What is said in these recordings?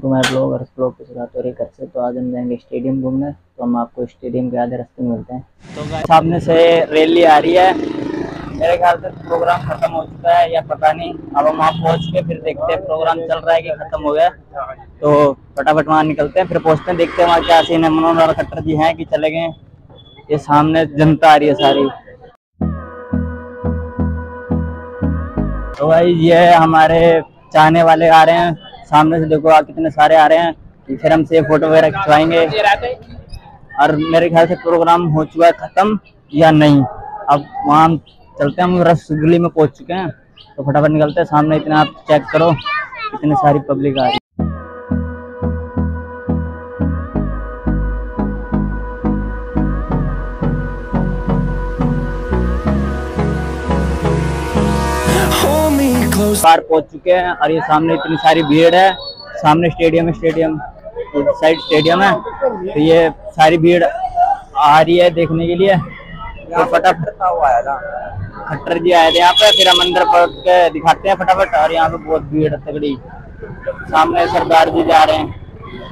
To my blog और blog पे चलाते हो घर से। तो आज हम जाएंगे स्टेडियम घूमने, तो हम आपको स्टेडियम के आधे रास्ते में मिलते हैं। तो सामने से रैली आ रही है, मेरे ख्याल से प्रोग्राम खत्म हो चुका है या पता नहीं। अब हम वहाँ पहुँच के फिर देखते हैं प्रोग्राम चल रहा है कि खत्म हो गया। तो फटाफट वहाँ निकलते हैं, फिर पहुँचते हैं, देखते हैं वहाँ क्या सीन है। मनोहर लाल खट्टर जी हैं कि चले गए। ये सामने जनता आ रही है सारी। तो भाई ये हमारे चाहने वाले आ रहे हैं, सामने से देखो कितने सारे आ रहे हैं। फिर हमसे फोटो वगैरह खिंचवाएंगे। और मेरे ख्याल से प्रोग्राम हो चुका है खत्म या नहीं। अब वहाँ हम चलते हैं, हम रसगुल्ली में पहुंच चुके हैं, तो फटाफट निकलते हैं। सामने इतना आप चेक करो, इतनी सारी पब्लिक आ रही है। बाहर पहुंच चुके हैं और ये सामने इतनी सारी भीड़ है। सामने स्टेडियम है, स्टेडियम साइड स्टेडियम है, तो ये सारी भीड़ आ रही है देखने के लिए। तो फटाफट खट्टर जी आए थे यहाँ पे, फिर हम अंदर पहुंच के दिखाते हैं फटाफट। और यहाँ पे बहुत भीड़ तगड़ी, सामने सरदार जी जा रहे हैं।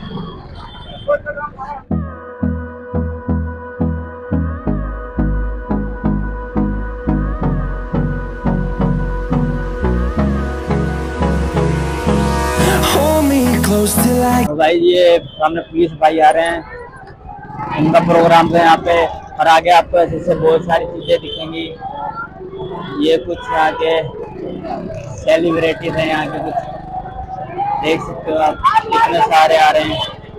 तो भाई ये सामने पुलिस भाई आ रहे हैं, उनका प्रोग्राम है यहाँ पे। और आगे आपको ऐसे से बहुत सारी चीजें दिखेंगी। ये कुछ यहाँ के सेलिब्रिटीज हैं, यहाँ के कुछ देख सकते हो आप, कितने सारे आ रहे हैं।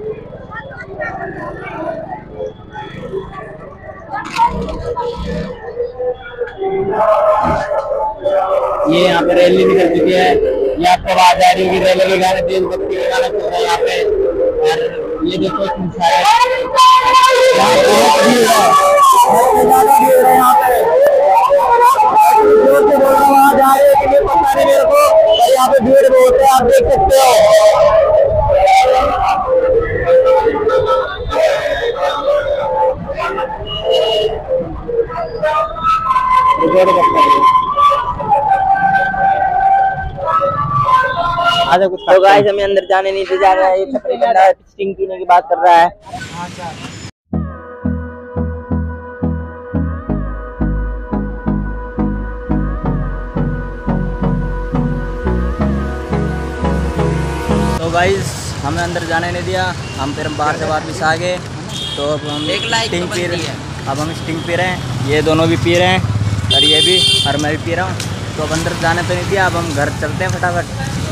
ये यहाँ पे रैली निकल चुकी है, ये आपको आवाज आ रही होगी रैली के गाने, देशभक्ति के गाने चल रहे हैं यहाँ पे। और ये देखो सारे यहाँ पे आवाज आ रही है कि नहीं पता नहीं मेरे को, और यहाँ पे भीड़ बहुत है, आप देख सकते हो। तो गाइस हमें अंदर जाने नहीं दे जा रहा है, ये छपरी बंदा स्टिंग पीने की बात कर रहा है। तो गाइस हमें अंदर जाने नहीं दिया, हम फिर बाहर से वापस आ गए। तो अब हम स्टिंग पी रहे हैं, अब हम स्टिंग पी रहे हैं, ये दोनों भी पी रहे हैं और ये भी, और मैं भी पी रहा हूँ। तो अब अंदर जाने तो नहीं दिया, अब हम घर चलते हैं फटाफट।